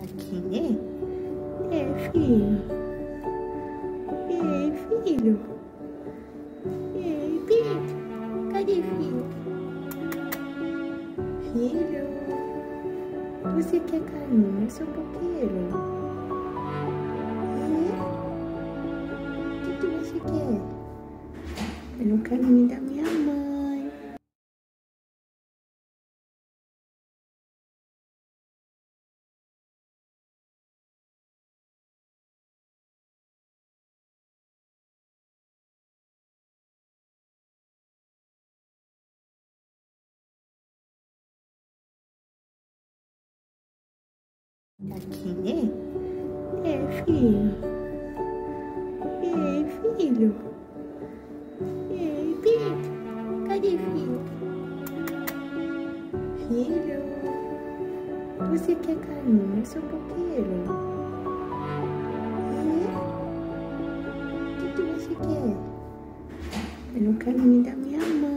Aqui, né? Filho. Filho. Pedro. Cadê filho? Filho. Você quer carinho, seu boqueiro? O que você quer? Quero o carinho da minha mãe. Aqui, né? Filho. Filho. Pedro. Cadê filho? Filho. Você quer carinho, seu boqueiro? O que você quer? Quero o carinho da minha mãe.